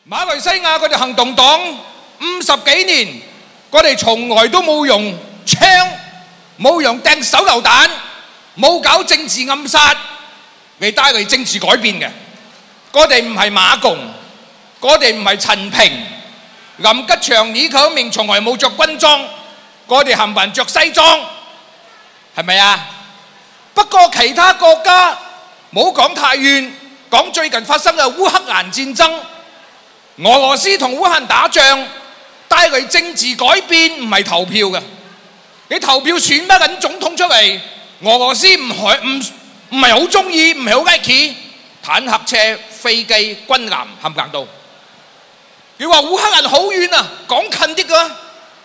馬來西亞佢哋行動黨50幾年，我哋從來都冇用槍，冇用掟手榴彈，冇搞政治暗殺嚟帶嚟政治改變嘅。我哋唔係馬共，我哋唔係陳平、林吉祥、李克明，從來冇着軍裝，我哋冚唪唥着西裝，係咪啊？不過其他國家冇講太遠，講最近發生嘅烏克蘭戰爭，俄羅斯同烏克蘭打仗帶嚟政治改變唔係投票嘅，你投票選乜緊總統出嚟，俄羅斯唔係好中意，唔係好 like， 坦克車、飛機、軍艦冚唪唥到。你話烏克蘭好遠啊，講近啲㗎，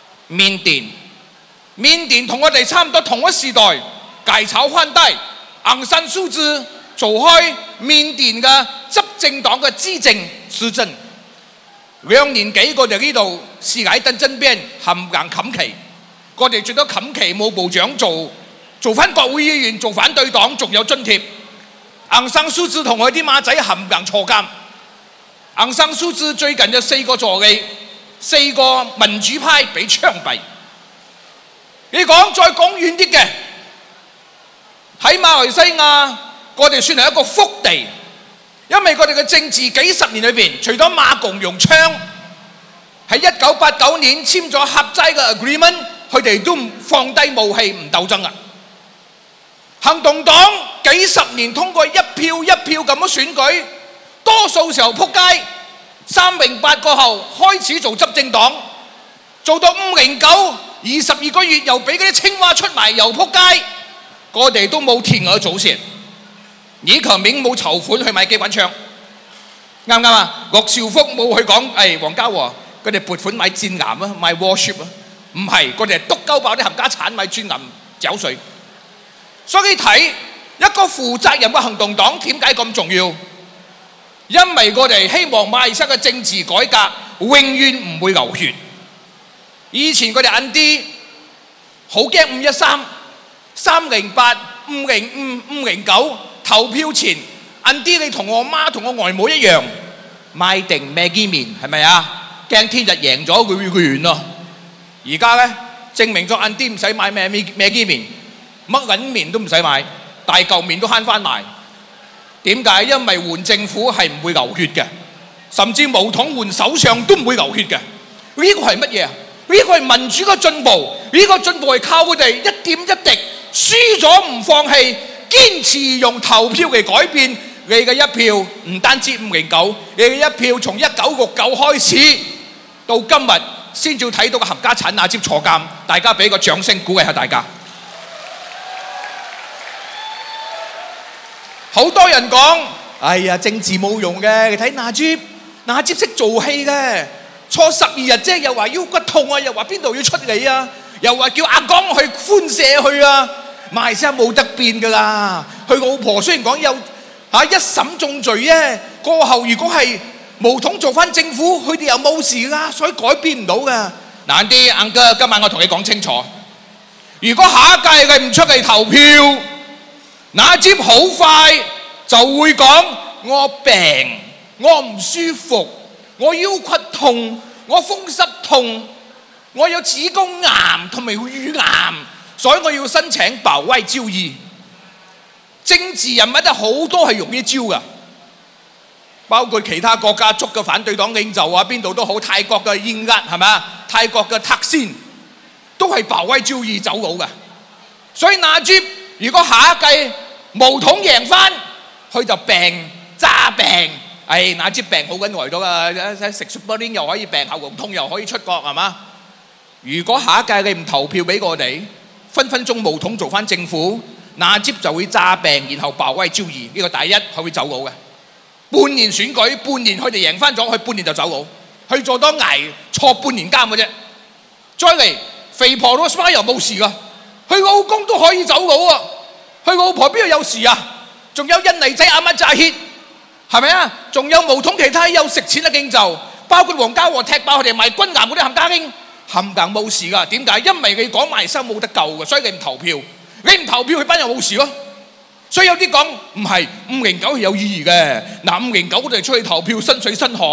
緬甸同我哋差唔多同一時代，改朝換代，昂山素季做開緬甸嘅執政黨嘅施政，2年幾我哋呢度是乃登爭辯冚唪唥冚旗，我哋最多冚旗冇部長做翻國會議員，做反對黨仲有津貼。昂山素季同佢啲馬仔冚唪唥坐監。昂山素季最近有4個助理，4個民主派被槍斃。你講再講遠啲嘅，喺馬來西亞，我哋算係一個福地，因為我哋嘅政治幾十年裏邊，除咗馬共用槍，喺1989年簽咗合齋嘅 agreement， 佢哋都放低武器唔鬥爭啦。行動黨幾十年通過一票一票咁樣選舉，多數時候撲街，308過後開始做執政黨，做到509 22個月又俾嗰啲青蛙出埋又撲街，我哋都冇填額祖先。李強明冇籌款去買機關槍，啱唔啱啊？陸兆福冇去講，黃家和佢哋撥款買戰艦啊，買 warship 啊，唔係，佢哋係篤鳩爆啲冚家產買專銀繳稅。所以睇一個負責任嘅行動黨點解咁重要？因為我哋希望馬來西亞嘅政治改革永遠唔會流血。以前佢哋硬啲好驚513、308、505、509投票前，硬啲你同我媽同我外母一樣買定Maggi麵，係咪啊？驚天日贏咗佢完咯。而家咧證明咗硬啲唔使買Maggi麵，乜撚麵都唔使買，大嚿麵都慳翻埋。點解？因為換政府係唔會流血嘅，甚至巫統換首相都唔會流血嘅。呢個係乜嘢啊？呢個係民主嘅進步，呢個進步係靠佢哋一點一滴輸咗唔放棄，堅持用投票嚟改變你嘅一票。唔單止509，你嘅一票從1969開始到今日先至睇到個冚家產納吉坐監。大家俾個掌聲鼓勵下大家。好多人講，哎呀，政治冇用嘅，你睇納吉識做戲嘅，坐12日啫，又話腰骨痛啊，又話邊度要出嚟啊，又話叫阿江去寬赦佢啊，馬來西亞冇得變噶啦。佢老婆雖然講有一審中罪啫，過後如果係巫統做翻政府，佢哋又冇事啦，所以改變唔到噶。難啲，阿哥，今晚我同你講清楚，如果下一屆佢唔出嚟投票，納吉好快就會講我病，我唔舒服，我腰骨痛，我風濕痛，我有子宮癌同埋乳癌，所以我要申請保外就醫。政治人物都好多係用呢招噶，包括其他國家捉嘅反對黨領袖啊，邊度都好，泰國嘅燕厄係咪啊？泰國嘅塔仙都係保外就醫走佬噶。所以納吉如果下一屆巫統贏翻，佢就病揸病，納吉病好緊耐咗啊！食 Superling 又可以病，喉嚨痛又可以出國係嘛？如果下一屆你唔投票俾我哋，分分鐘巫統做翻政府，納吉就會揸病，然後保外就醫。呢個第一，佢會走佬嘅。半年選舉，半年佢哋贏翻咗，佢半年就走佬，佢做多捱坐半年監嘅啫。再嚟肥婆嗰 Smile 又冇事噶，佢老公都可以走佬啊！佢老婆邊度有事啊？仲有印尼仔阿乜扎歇，係咪啊？仲有巫統其他有食錢嘅領袖，包括黃家和踢爆佢哋賣軍艦嗰啲冚家興，冚唪冇事噶。點解？因為你講埋生冇得救嘅，所以你唔投票。你唔投票，佢班人冇事咯。所以有啲講唔係509係有意義嘅。嗱，509我哋出去投票，身水身汗，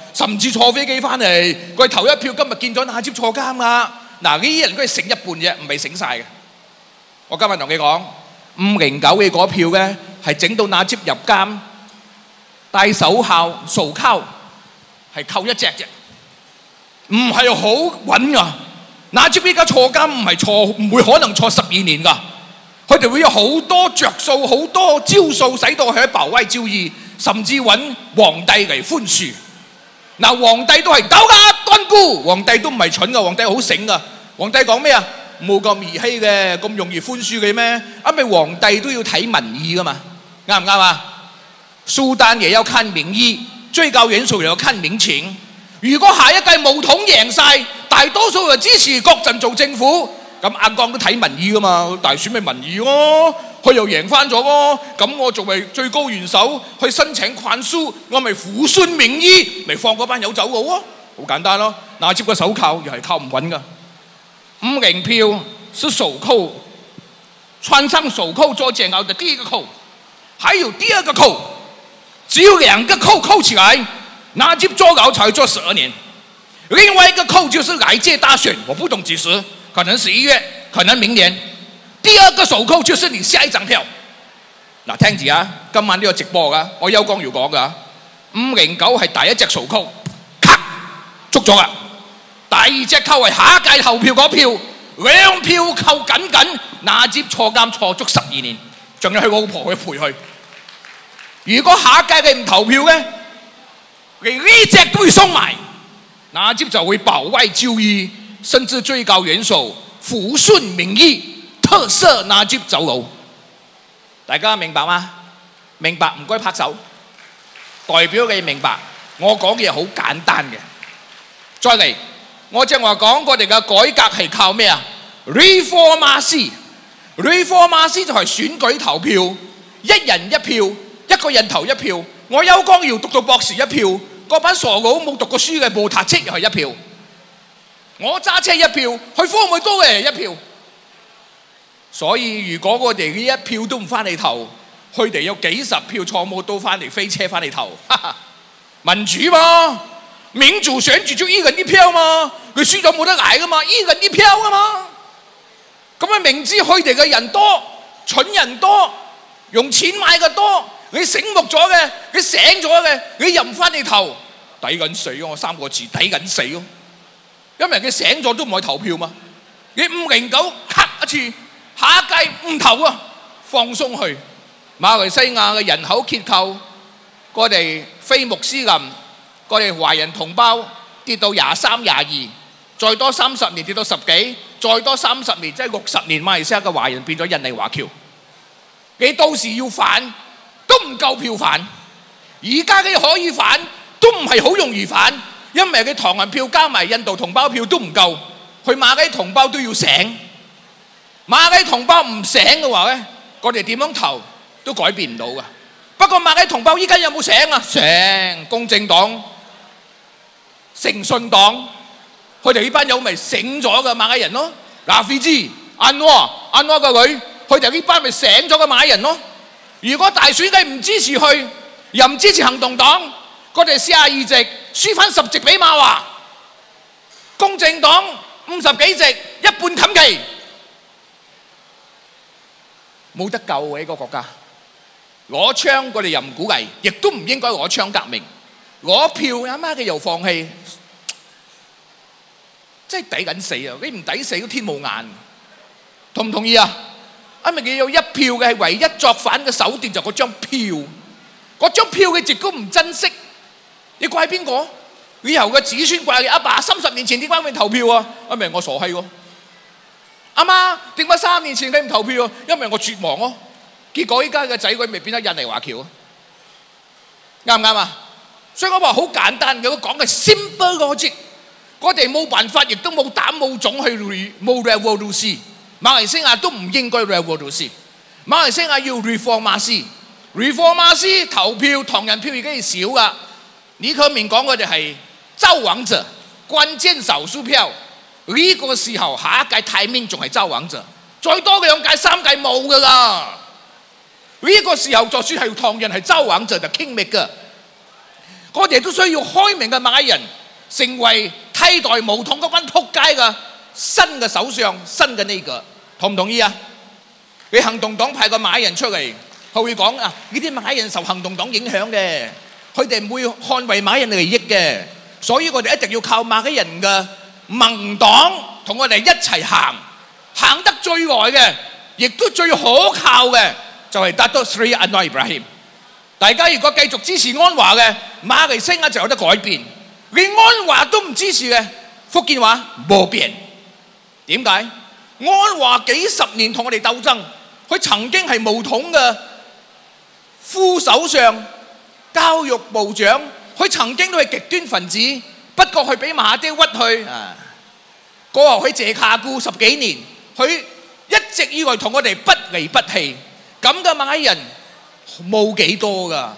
甚至坐飛機翻嚟，佢投一票，今日見咗納吉坐監啦。嗱，呢啲人佢係醒一半啫，唔係醒晒嘅。我今日同你講，509嘅嗰票咧係整到納吉入監，戴手銬手銬係扣一隻啫，唔係好穩噶。納吉依家坐監唔係坐，唔會可能坐12年噶。佢哋會有好多着數、好多招數，使到佢喺保外就醫，甚至揾皇帝嚟寬恕。嗱，皇帝都係鬥㗎乾姑，皇帝都唔係蠢㗎，皇帝好醒㗎。皇帝講咩啊？冇咁兒戲嘅，咁容易寬恕嘅咩？因為皇帝都要睇民意㗎嘛，啱唔啱啊？蘇丹也要看民意，最高元首也要看民情。如果下一屆巫統贏晒，大多數就支持國陣做政府。咁阿江都睇民意噶嘛，大選咪民意咯，佢又贏翻咗咯，咁我作為最高元首去申請寬恕，我咪撫順民意，咪放嗰班友走佬咯，好簡單咯。納吉個手銬又係靠唔穩噶，50票是手銬，穿上手銬做煎熬的第一個扣，還有第二個扣，只有2個扣扣起來，納吉坐牢才坐12年，另外一個扣就是來屆大選，我不懂幾時。可能11月，可能明年。第二個手銬就是你下一張票。嗱，聽住啊，今晚呢個直播噶，我邱光耀講噶，509係第一隻手銬，咔捉咗啦。第二隻扣係下一屆投票嗰票，2票扣緊緊，納吉坐監坐足12年，仲有佢老婆去陪佢。如果下一屆你唔投票咧，連呢隻都要送埋，納吉就會保外就醫。甚至最高元首撫順民意，特赦納吉走佬。大家明白嗎？明白唔該拍手，代表你明白。我講嘅嘢好簡單嘅。再嚟，我正話講我哋嘅改革係靠咩啊 ？Reformasi 就係選舉投票，一人一票，一個人投一票。我邱光耀讀到博士1票，嗰班傻佬冇讀過書嘅冇塔車又係1票。我揸車1票，去科會都係1票。所以如果我哋呢1票都唔翻嚟投，佢哋有幾十票錯誤都翻嚟飛車翻嚟投。民主嘛，民主選舉就1人1票嘛，佢輸咗冇得捱噶嘛，1人1票噶嘛。咁啊明知佢哋嘅人多，蠢人多，用錢買嘅多，你醒目咗嘅，你醒咗嘅，你又唔翻嚟投，抵緊死咯！我3個字，抵緊死咯！因為佢醒咗都唔去投票嘛，你509咔一次，下一屆唔投啊，放鬆去。馬來西亞嘅人口結構，我哋非穆斯林，我哋華人同胞跌到23、22，再多30年跌到10幾，再多30年即係60年，馬來西亞嘅華人變咗印尼華僑。你到時要反都唔夠票反，而家嘅可以反都唔係好容易反。因為佢唐人票加埋印度同胞票都唔夠，去馬來同胞都要醒。馬來同胞唔醒嘅話咧，我哋點樣投都改變唔到噶。不過馬來同胞依家有冇醒啊？醒！公正黨、誠信黨，佢哋呢班友咪醒咗嘅馬來人咯。嗱，菲茲、安華個女，佢哋呢班咪醒咗嘅馬來人咯。如果大選你唔支持佢，又唔支持行動黨，我哋42席輸翻10席俾馬華，公正黨50幾席，一半冚旗，冇得救嘅呢個國家。攞槍我哋又唔鼓勵，亦都唔應該攞槍革命。攞票阿媽嘅又放棄，真係抵緊死啊！你唔抵死都天冇眼，同唔同意啊？因為佢有1票嘅係唯一作反嘅手段就嗰張票，嗰張票佢亦都唔珍惜。你怪邊個？以後嘅子孫怪你阿爸30年前點解會投票啊？因為我傻閪喎。阿媽點解3年前你唔投票啊？因為我絕望咯。結果依家嘅仔女咪變咗印尼華僑啊？啱唔啱啊？所以我話好簡單嘅，我講嘅 simple logic。我哋冇辦法，亦都冇膽冇種去冇 revolution。馬來西亞都唔應該 revolution。馬來西亞要 reformasi。reformasi 投票唐人票已經係少噶。李克明講我哋係造王者，關鍵少數票。呢個時候下一屆太明仲係造王者，再多2屆3屆冇噶啦。呢個時候就算係唐人係造王者就 kingmaker。 我哋都需要開明嘅馬來人，成為替代巫統嗰班仆街嘅新嘅首相、新嘅呢個，同唔同意啊？你行動黨派個馬來人出嚟，佢會講啊，呢啲馬來人受行動黨影響嘅，佢哋唔會捍衛馬來人利益嘅，所以我哋一定要靠馬來人嘅盟黨同我哋一齊行，行得最耐嘅，亦都最可靠嘅，就係Datuk Seri Anwar Ibrahim。大家如果繼續支持安華嘅，馬來西亞就有得改變。連安華都唔支持嘅，福建話冇變。點解？安華幾十年同我哋鬥爭，佢曾經係巫統嘅副首相、教育部長，佢曾經都係極端分子，不過佢俾馬哈迪屈去。過後佢謝卡固10幾年，佢一直以來同我哋不離不棄。咁嘅馬來人冇幾多噶，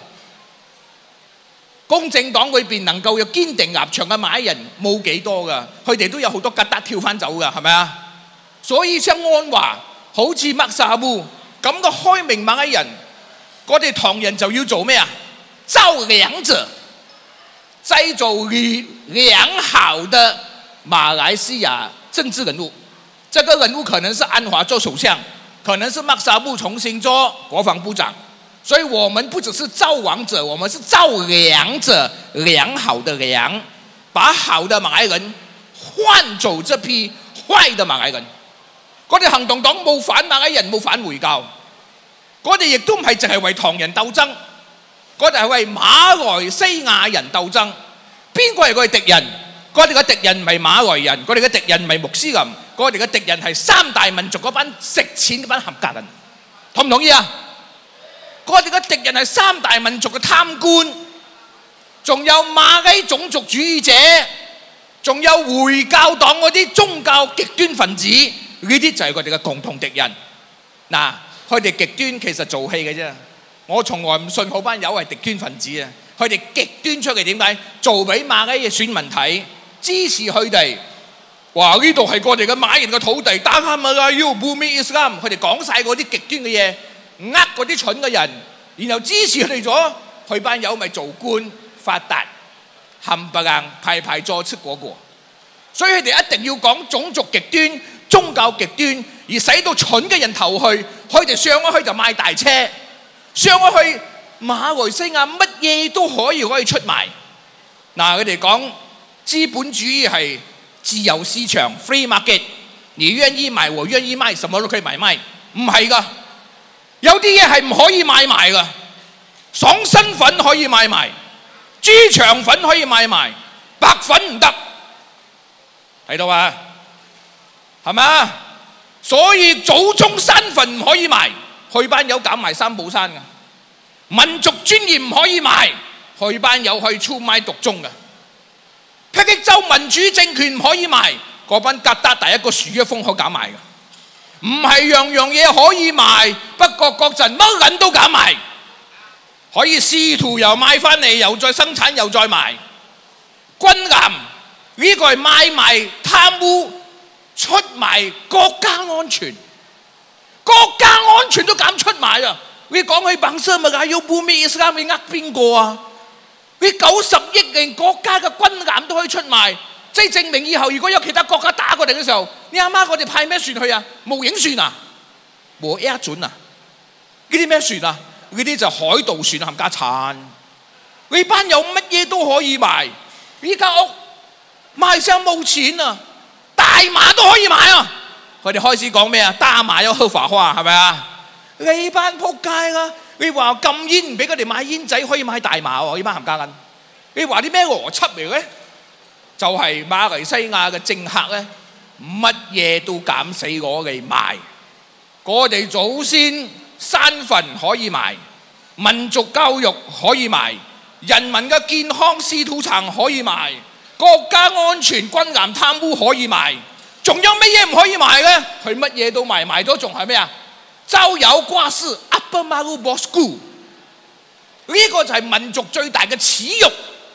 公正黨裏邊能夠有堅定立場嘅馬來人冇幾多噶，佢哋都有好多吉得跳翻走噶，係咪啊？所以像安華好似麥沙烏咁嘅開明馬來人，我哋唐人就要做咩啊？造良者，製造良好的馬來西亞政治人物。這個人物可能是安華做首相，可能是麥沙烏重新做國防部長。所以我們不只是造王者，我們是造良者，良好的良，把好的馬來人換走這批壞的馬來人。我哋行動黨冇反馬來人，冇反回教，我哋亦都唔係淨係為唐人鬥爭，我哋係為馬來西亞人鬥爭。邊個係我哋敵人？我哋嘅敵人唔係馬來人，我哋嘅敵人唔係穆斯林，我哋嘅敵人係三大民族嗰班食錢嗰班合格人，同唔同意啊？我哋嘅敵人係三大民族嘅貪官，仲有馬來種族主義者，仲有回教黨嗰啲宗教極端分子，呢啲就係我哋嘅共同敵人。嗱，佢哋極端其實做戲嘅啫，我從來唔信嗰班友係極端分子啊！佢哋極端出嚟點解？做俾馬來嘅選民睇，支持佢哋。話呢度係我哋嘅馬來人嘅土地，打下咪啦要 Bumi Islam， 佢哋講晒嗰啲極端嘅嘢。呃嗰啲蠢嘅人，然後支持佢哋咗，佢班友咪做官發達，冚唪唥排排坐出嗰個。所以佢哋一定要講種族極端、宗教極端，而使到蠢嘅人投去，佢哋上咗去就買大車，上咗去馬來西亞乜嘢都可以出賣。嗱，佢哋講資本主義係自由市場 （free market）， 你願意買我願意賣，什麼都可以買賣，唔係㗎。有啲嘢係唔可以買賣㗎，爽身粉可以買賣，豬腸粉可以買賣，白粉唔得，睇到啊？係咪啊？所以祖宗山墳唔可以賣，去班友搞埋三寶山㗎。民族尊嚴唔可以賣，去班友去出賣獨宗㗎。霹靂州民主政權唔可以賣，嗰班格得第一個樹一封口搞賣㗎。唔係樣樣嘢可以賣，不過嗰陣乜撚都搞賣，可以試圖又買翻嚟，又再生產，又再賣。軍艦呢個係買賣貪污，出賣國家安全，國家安全都敢出賣啊！你講起bằng sơ咪要Bumi Islam，你呃邊個啊？你90億人國家嘅軍艦都可以出賣。即係證明以後如果有其他國家打過嚟嘅時候，你阿媽我哋派咩船去啊？無影船啊，冇 air 準啊？呢啲咩船啊？呢啲就海盜船冚家產。呢班有乜嘢都可以賣，呢間屋賣上冇錢啊！大麻都可以賣啊！佢哋開始講咩啊？大麻有合法化係咪啊？呢班仆街啦！你話禁煙唔俾佢哋買煙仔，可以買大麻喎？呢班冚家撚，你話啲咩邏輯嚟嘅？就係馬來西亞嘅政客咧，乜嘢都敢死我哋賣。我哋祖先山墳可以賣，民族教育可以賣，人民嘅健康試土層可以賣，國家安全軍艦貪污可以賣，仲有乜嘢唔可以賣咧？佢乜嘢都賣，賣咗仲係咩啊？周有瓜絲 Upper Maru Bosku， 呢個就係民族最大嘅恥辱。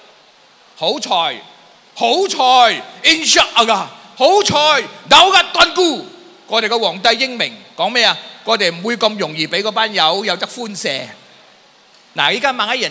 好彩 Inshallah， 好彩有日斷估，我哋嘅皇帝英明講咩啊？我哋唔會咁容易俾嗰班友有得歡射。嗱，依家馬來人咧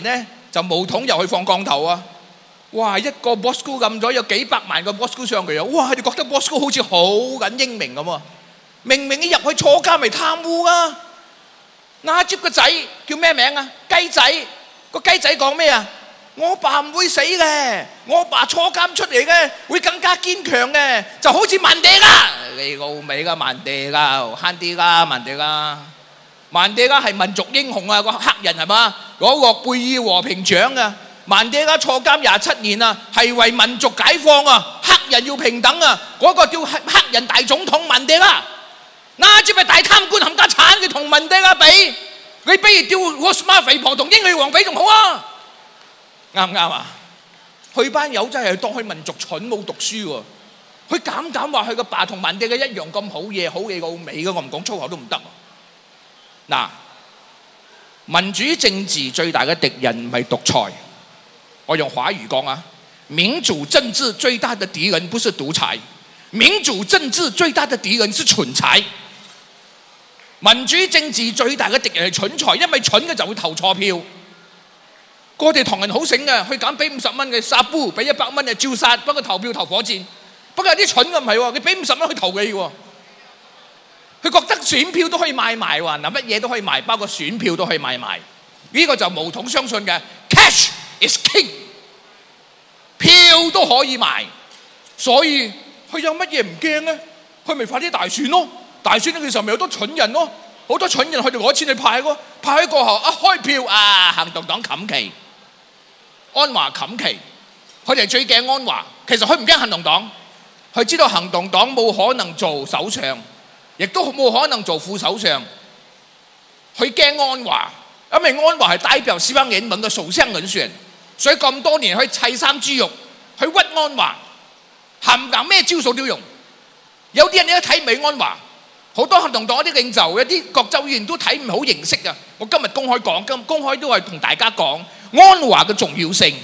就巫統又去放降頭啊！哇！一個 Bosco 撳咗有幾百萬個 Bosco 上去啊！哇！佢哋覺得 Bosco 好似好緊英明咁喎，明明一入去坐監咪貪污啊！納吉個仔叫咩名啊？雞仔，個雞仔講咩啊？我爸唔會死嘅，我爸坐監出嚟嘅會更加堅強嘅，就好似曼迪拉。你老味㗎曼迪拉，慳啲啦曼迪拉。曼迪拉係民族英雄啊，個黑人係嘛？攞諾貝爾和平獎啊！曼迪拉坐監27年啊，係為民族解放啊，黑人要平等啊！嗰個叫黑人大總統曼迪拉，嗱只咪大貪官冚家產，佢同曼迪拉比，你不如吊我媽肥婆同英女王比仲好啊！啱唔啱啊？佢班友真係當佢民族蠢冇讀書喎，佢敢話佢個爸同曼迪拉一樣咁好嘢，好嘢到尾嘅，我唔講粗口都唔得。嗱，民主政治最大嘅敵人唔係獨裁，我用華語講啊，民主政治最大的敵人不是獨裁，民主政治最大的敵人是蠢材。民主政治最大嘅敵人係蠢材，因為蠢嘅就會投錯票。我哋唐人好醒嘅，佢揀俾50蚊嘅殺夫，俾100蚊嘅照殺，不過投票投火箭。不過有啲蠢嘅唔係喎，佢俾50蚊去投你喎，佢覺得選票都可以買賣喎，嗱乜嘢都可以賣，包括選票都可以買賣。呢個就巫統相信嘅 cash is king， 票都可以賣，所以佢有乜嘢唔驚咧？佢咪快啲大選咯！大選嘅時候咪有好多蠢人咯，好多蠢人佢哋攞錢去派咯，派喺過後一開票啊，行動黨冚旗。安華冚旗，佢哋最驚安華。其實佢唔驚行動黨，佢知道行動黨冇可能做首相，亦都冇可能做副首相。佢驚安華，因為安華係代表西方人民嘅首相人選，所以咁多年佢砌生豬肉，去屈安華，冚唪咩招數都用。有啲人你都睇唔起安華，好多行動黨啲領袖，有啲各州議員都睇唔好形式啊！我今日公開講，公開都係同大家講。安華嘅重要性，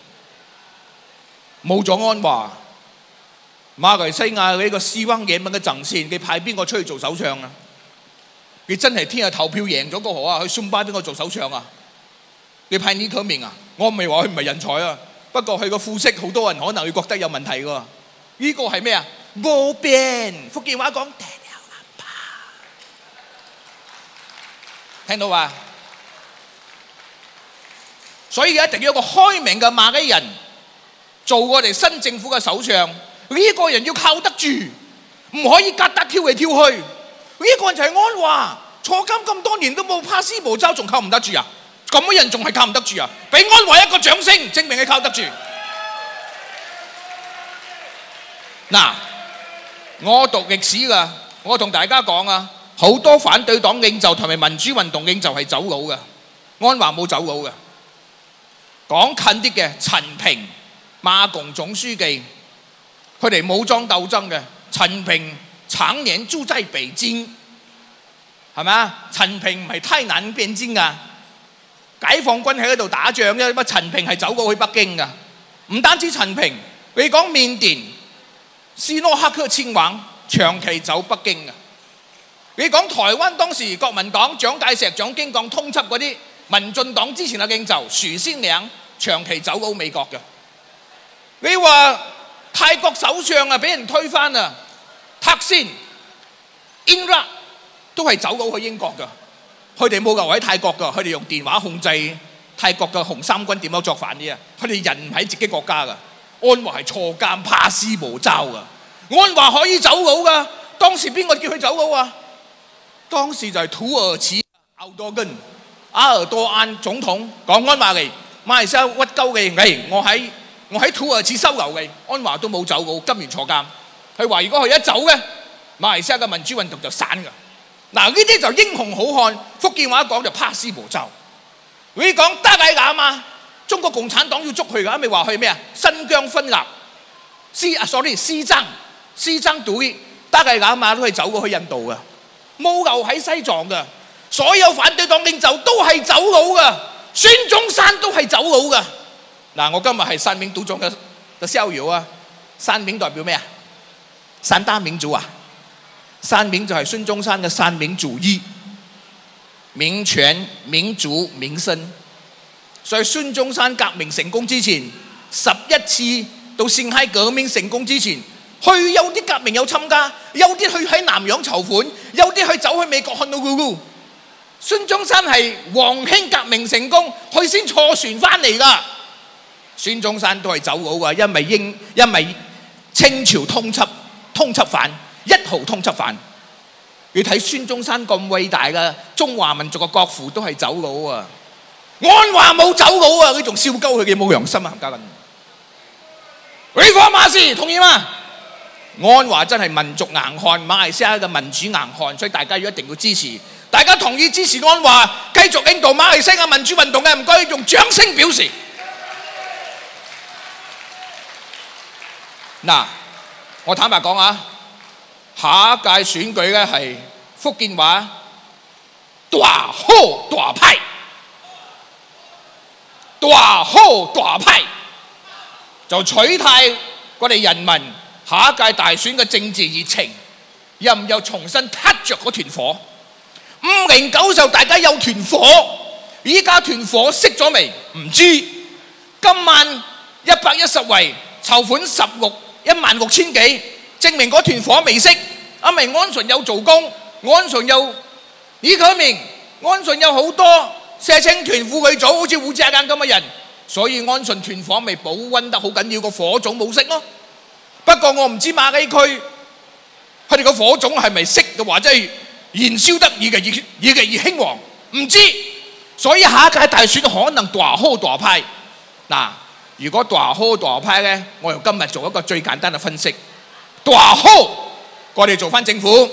冇咗安華，馬來西亞呢個西方野民嘅陣線，佢派邊個出去做首相啊？佢真係聽日投票贏咗個何啊？去送巴邊個做首相啊？你派尼可明啊？我唔係話佢唔係人才啊，不過佢個膚色好多人可能會覺得有問題㗎。呢個係咩啊？冇變，福建話講聽到嘛？所以一定要有一個開明嘅馬來人做我哋新政府嘅首相，呢個人要靠得住，唔可以格得跳嚟跳去。呢個人就係安華，坐監咁多年都冇怕師無招，仲靠唔得住啊？咁嘅人仲係靠唔得住啊？俾安華一個掌聲，證明佢靠得住。嗱，我讀歷史㗎，我同大家講啊，好多反對黨領袖同埋民主運動領袖係走佬㗎，安華冇走佬㗎。講近啲嘅陳平、馬共總書記，佢哋武裝鬥爭嘅。陳平常年住在北京，係咪啊？陳平唔係太南邊境㗎，解放軍喺嗰度打仗啫。乜陳平係走過去北京㗎？唔單止陳平，你講緬甸斯諾克克親王長期走北京㗎。你講台灣當時國民黨蔣介石、蔣經國通緝嗰啲民進黨之前嘅領袖許先良長期走到美國嘅。你話泰國首相啊俾人推翻啊，塔先、英拉都係走到去英國嘅，佢哋冇留喺泰國嘅，佢哋用電話控制泰國嘅紅三軍點樣作反啲啊！佢哋人唔喺自己國家嘅。安華係坐監怕師無招嘅，安華可以走佬嘅。當時邊個叫佢走佬啊？當時就係土耳其阿爾多安總統講安華嚟馬來西亞屈鳩嘅，我喺土耳其收留嘅，安華都冇走佬，今年坐監。佢話如果佢一走咧，馬來西亞嘅民主運動就散㗎。嗱，呢啲就英雄好漢，福建話講就怕師無招。你講達賴喇嘛，中國共產黨要捉佢㗎，咪話佢咩啊？新疆分立，西藏獨立，達賴喇嘛都係走過去印度㗎，冇留喺西藏㗎。所有反對黨領袖都係走佬㗎，孫中山都係走佬㗎。嗱，我今日係三民獨中嘅逍遙啊！三民代表咩啊？三大民族啊！三民就係孫中山嘅三民主義，民權、民主、民生。 所以孫中山革命成功之前，11次到辛亥革命成功之前，佢有啲革命有參加，有啲去喺南洋籌款，有啲去走去美國看到咕。孫中山係黃興革命成功，佢先坐船翻嚟㗎。孫中山都係走佬㗎，因為清朝通緝犯，1號通緝犯。你睇孫中山咁偉大嘅中華民族嘅國父都係走佬啊！安華冇走佬啊，佢仲笑鳩佢嘅冇良心啊！冚家緊。Reformasi同意嗎？安華真係民族硬漢，馬來西亞嘅民主硬漢，所以大家要一定要支持。大家同意支持安華繼續領導馬來西亞民主運動嘅，唔該用掌聲表示。嗱，我坦白講啊，下一屆選舉咧係福建話大好大派，大好大派就取代我哋人民下一屆大選嘅政治熱情，又重新撻着嗰團火。509時候大家有團火，依家團火熄咗未？唔知。今晚110圍籌款16000幾，證明嗰團火未熄。阿明安順有做工，安順有李啟明，安順有好多社青團婦佢組，好似胡志間咁嘅人，所以安順團火咪保溫得好緊要，個火種冇熄咯。不過我唔知馬基區佢哋個火種係咪熄嘅話，即係燃燒得越興旺，唔知。所以下一屆大選可能大好大派。嗱，如果大好大派咧，我由今日做一個最簡單嘅分析。大好，我哋做翻政府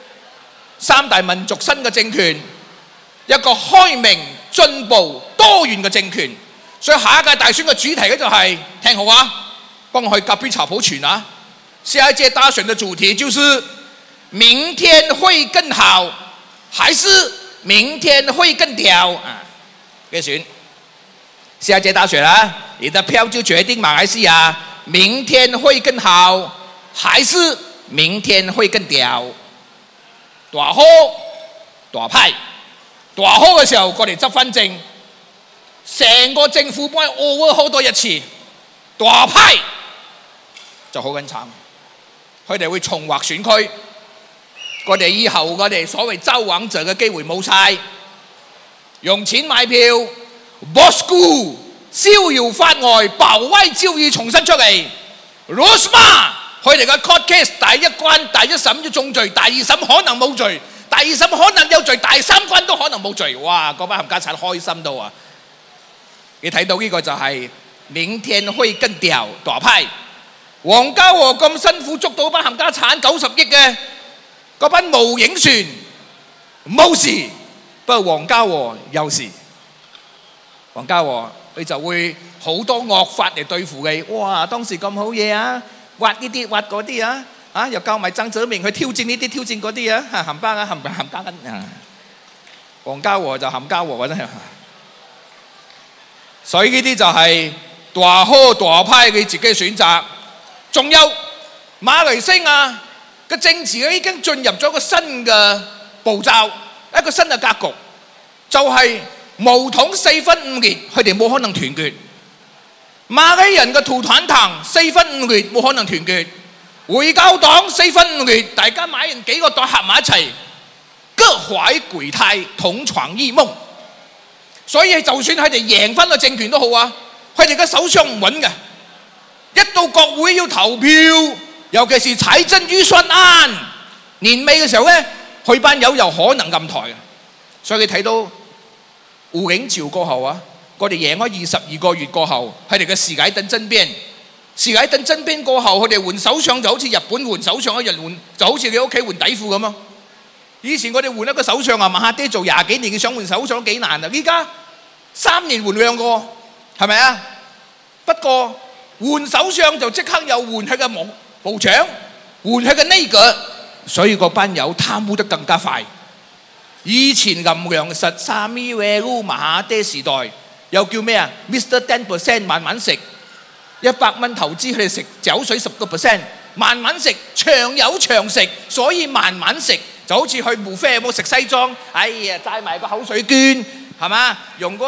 ，3大民族新嘅政權，一個開明、進步、多元嘅政權。所以下一屆大選嘅主題咧就係、聽好啊，幫我去隔壁茶鋪傳啊。下一屆大選嘅主題就是明天會更好，還是明天會更屌啊？嘅選下一屆大選啊，你的票就決定馬來西亞明天會更好，還是明天會更屌？大好大派，大好嘅時候，我哋執翻正，成個政府幫佢 overhaul 多一次。大派就好緊慘，佢哋會重劃選區，我哋以後我哋所謂周王者嘅機會冇晒，用錢買票 ，Bosco 逍遙法外，鮑威照要重新出嚟 ，Rosma 佢哋嘅 court case 第一關第一審要中罪，第二審可能冇罪，第二審可能有罪，第3關都可能冇罪，哇！嗰班冚家鏟開心到啊！你睇到呢個就係明天會更屌大派。黃家和咁辛苦捉到班冚家產90億嘅嗰班無影船冇事，不過黃家和有事。黃家和佢就會好多惡法嚟對付你。哇！當時咁好嘢啊，挖呢啲挖嗰啲啊，又教埋曾澤明去挑戰呢啲挑戰嗰啲啊，冚家緊啊！黃家和就冚家和真係。所以呢啲就係大好大派佢自己選擇。仲有馬來西亞嘅政治已經進入咗一個新嘅步驟，一個新嘅格局，就係巫統4分5裂，佢哋冇可能團結。馬來人嘅土團黨4分5裂，冇可能團結。回教黨4分5裂，大家買人幾個黨合埋一齊，各懷鬼胎，同床異夢。所以就算佢哋贏翻個政權都好啊，佢哋嘅首相唔穩嘅。一到國會要投票，尤其是財政預算案年尾嘅時候咧，佢班友又可能暗台嘅。所以你睇到胡錦潮過後啊，我哋贏咗22個月過後，佢哋嘅時解等爭邊過後，佢哋換首相就好似日本換首相一樣換，就好似你屋企換底褲咁咯。以前我哋換一個首相啊，馬哈迪做20幾年，想換首相幾難啊！依家3年換2個，係咪啊？不過換首相就即刻又換佢嘅部長，換佢嘅呢個，所以嗰班友貪污得更加快。以前銀糧實3月烏馬哈迪時代，又叫咩啊 ？Mr. 10% 慢慢食，100蚊投資佢哋食酒水10%，慢慢食，長有長食，所以慢慢食就好似去buffet有冇食西裝？哎呀，齋埋個口水捐係嘛？用嗰個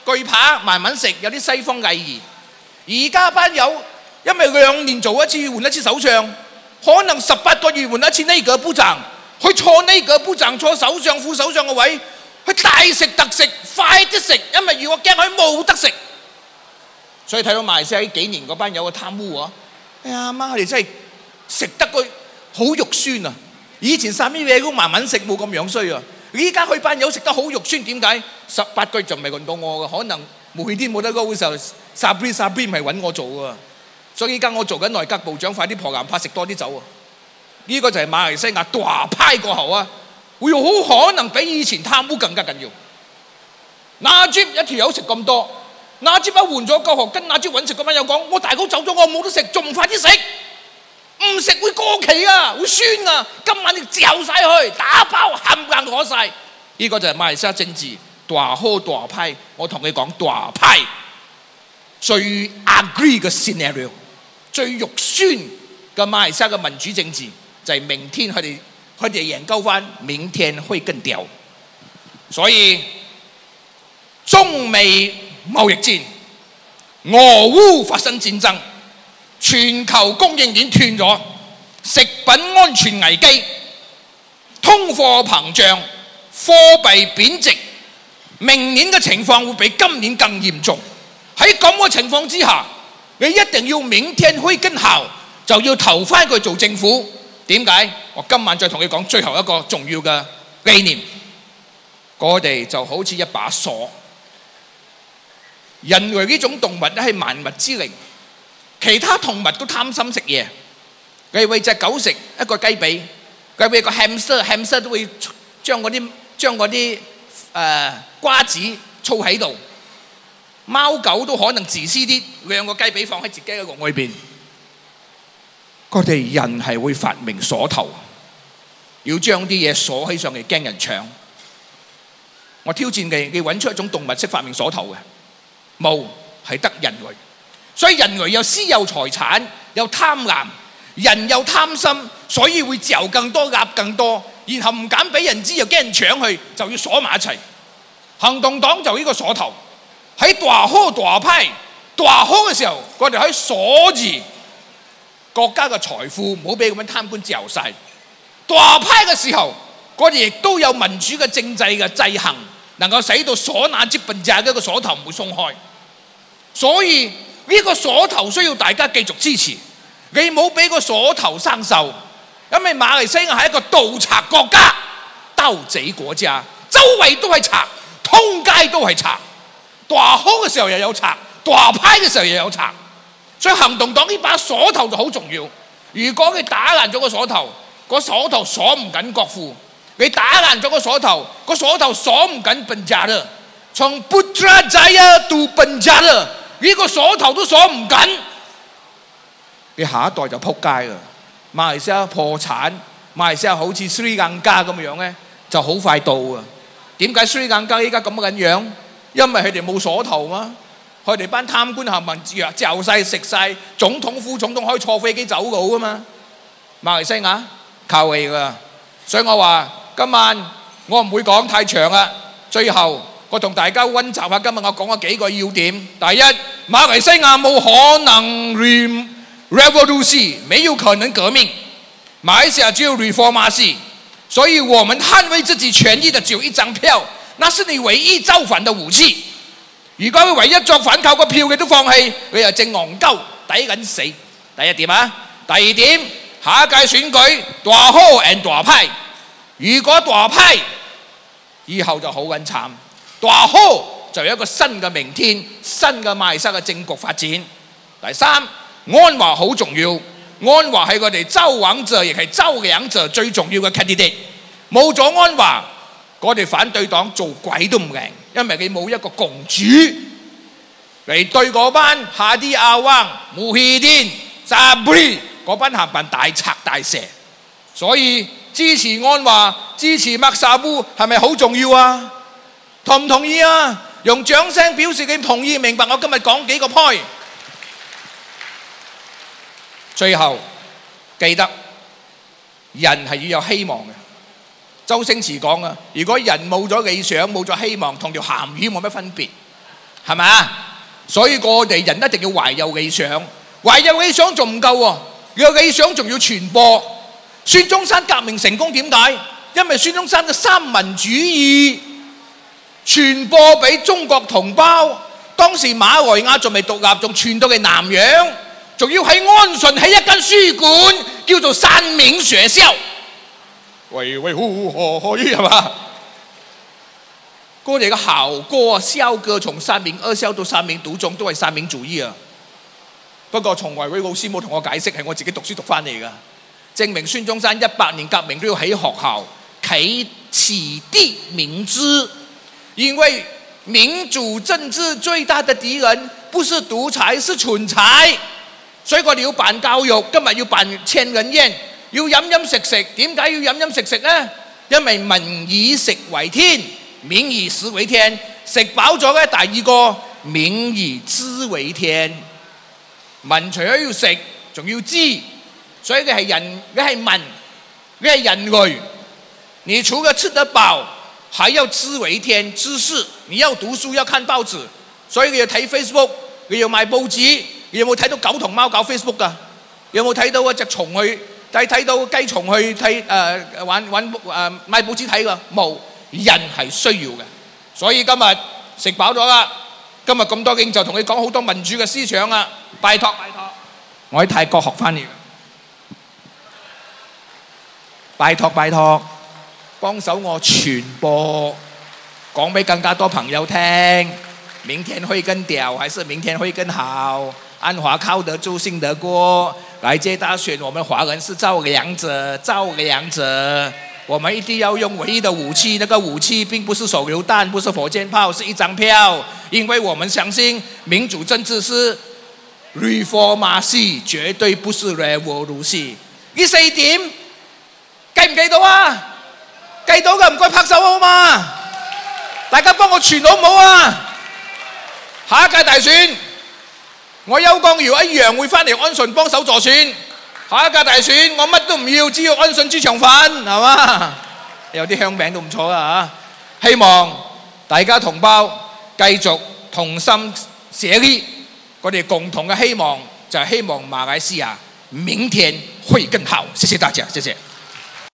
懼怕慢慢食，有啲西方禮儀。而家班友因為2年做一次換一次首相，可能18個月換一次呢個部長，去坐呢個部長坐首相副首相嘅位，去大食特食，快啲食，因為如果驚佢冇得食。所以睇到馬來西亞幾年嗰班友嘅貪污啊！哎呀媽，佢哋真係食得佢好肉酸啊！以前三味嘢都慢慢食冇咁樣衰啊！依家佢班友食得好肉酸，點解？18個月就唔係輪到我嘅，可能每天冇得撈嘅時候，Sabri 唔係揾我做啊！所以依家我做緊內閣部長，快啲破硬拍食多啲酒啊！呢個就係馬來西亞大派過後啊，會好可能比以前貪污更加緊要。Najib一條友食咁多，Najib一換咗個學，跟Najib揾食嗰班友講：我大佬走咗，我冇得食，仲唔快啲食？唔食會過期啊，會酸啊！今晚你嚼晒去，打包冚唪唥攞晒。呢個就係馬來西亞政治大好大派。我同你講，大派最 agree 嘅 scenario， 最肉酸嘅馬來西亞嘅民主政治就係明天佢哋研究翻，明天會更屌。所以中美貿易戰，俄烏發生戰爭。全球供應鏈斷咗，食品安全危機，通貨膨脹，貨幣貶值，明年嘅情況會比今年更嚴重。喺咁嘅情況之下，你一定要明天會更好，就要投翻佢做政府。點解？我今晚再同你講最後一個重要嘅理念，我哋就好似一把鎖。人類呢種動物咧係萬物之靈。其他動物都貪心食嘢，佢餵隻狗食一個雞髀，佢餵個 hamster 都會將嗰啲瓜子儲喺度。貓狗都可能自私啲，2個雞髀放喺自己嘅籠裏邊。我哋人係會發明鎖頭，要將啲嘢鎖起上嚟，驚人搶。我挑戰你揾出一種動物識發明鎖頭嘅，冇，係得人類。所以人類又私有財產，又貪婪，人又貪心，所以會嚼更多、鴨更多，然後唔敢俾人知，又驚人搶去，就要鎖埋一齊。行動黨就呢個鎖頭，喺大好大派大好嘅時候，我哋可以鎖住國家嘅財富，唔好俾咁樣貪官嚼晒。大派嘅時候，我哋亦都有民主嘅政制嘅制衡，能夠使到鎖那接笨隻嘅一個鎖頭唔會鬆開。所以呢個鎖頭需要大家繼續支持，你冇俾個鎖頭生鏽，因為馬來西亞係一個盜賊國家，盜賊國家，周圍都係賊，通街都係賊，大好嘅時候又有賊，大派嘅時候又有賊，所以行動黨呢把鎖頭就好重要。如果佢打爛咗個鎖頭，個鎖頭鎖唔緊國庫；你打爛咗個鎖頭，個鎖頭鎖唔緊本家啦。從 Putrajaya to Penjara。呢個鎖頭都鎖唔緊，你下一代就撲街啦。馬來西亞破產，馬來西亞好似Sri Lanka咁樣咧，就好快到啊！點解Sri Lanka依家咁嘅樣？因為佢哋冇鎖頭嘛，佢哋班貪官冚唪唥嚼晒食晒，總統副總統可以坐飛機走佬啊嘛。馬來西亞靠你㗎，所以我話今晚我唔會講太長啦，最後。我同大家溫習下今日我講嘅幾個要點。第一，馬來西亞冇可能 revolution， 沒有可能革命。馬來西亞只有 reformasi， 所以我們捍衛自己權益的只有一張票，那是你唯一造反的武器。如果唯一作反靠個票你都放棄，你又正戇鳩，抵緊死。第一點啊。第二點，下一屆選舉大好 and 大派，如果大派以後就好撚慘。大好就有一個新嘅明天，新嘅馬來西亞嘅政局發展。第三，安華好重要，安華係我哋州穩者，亦係州兩者最重要嘅 candidate。冇咗安華，我哋反對黨做鬼都唔贏，因為佢冇一個共主嚟對嗰班下啲阿灣、Muhyiddin、Sabri嗰班冚唪大賊大蛇。所以支持安華、支持麥沙烏係咪好重要啊？同唔同意啊？用掌聲表示佢同意，明白我今日講幾個 point。最後記得人係要有希望嘅。周星馳講啊，如果人冇咗理想、冇咗希望，同條鹹魚冇乜分別。 係咪啊？所以我哋人一定要懷有理想，懷有理想仲唔夠喎，有理想仲要傳播。孫中山革命成功點解？因為孫中山嘅三民主義傳播俾中國同胞。當時馬來亞仲未獨立，仲傳到嚟南洋，仲要喺安順喺一間書館叫做三民學校，維維護何可以係嘛？我哋嘅校歌啊、校歌從三民二校到三民獨中都係三民主義啊。不過從維維老師冇同我解釋，係我自己讀書讀翻嚟㗎，證明孫中山100年革命都要喺學校啟啟迪民知，因為民主政治最大的敵人不是獨裁，是蠢材。所以我哋要辦教育，今日要辦千人宴，要飲飲食食。點解要飲飲食食呢？因為民以食為天，民以食為天。食飽咗嘅第二個，民以知為天。民除咗要食，仲要知，所以你係人，你係民，你係人類。你除了吃得飽，還要知為天，知識。你要讀書，要看報紙，所以你要睇 Facebook， 你要買報紙。你有冇睇到狗同貓搞 Facebook 㗎？有冇睇到一隻蟲去睇到雞蟲去睇買報紙睇㗎？冇，人係需要嘅。所以今日食飽咗啦，今日咁多經就同你講好多民主嘅思想啊！拜託，我喺泰國學翻嚟嘅，拜託，幫手我傳播，講俾更加多朋友聽。明天會更屌，還是明天會更好？安華靠得住，信得過。來屆大選，我們華人是造梁者。我們一定要用唯一的武器，那個武器並不是手榴彈，不是火箭炮，是一張票。因為我們相信民主政治是 reformacy， 絕對不是 revolution。呢4點記唔記到啊？記到嘅唔該拍手好嘛？大家幫我傳好唔好啊？下一屆大選，我邱光耀一樣會翻嚟安順幫手助選。下一屆大選，我乜都唔要，只要安順豬腸粉，係嘛？有啲香餅都唔錯啊！希望大家同胞繼續同心協力，我哋共同嘅希望就係希望馬來西亞明天會更好。謝謝大家，謝謝。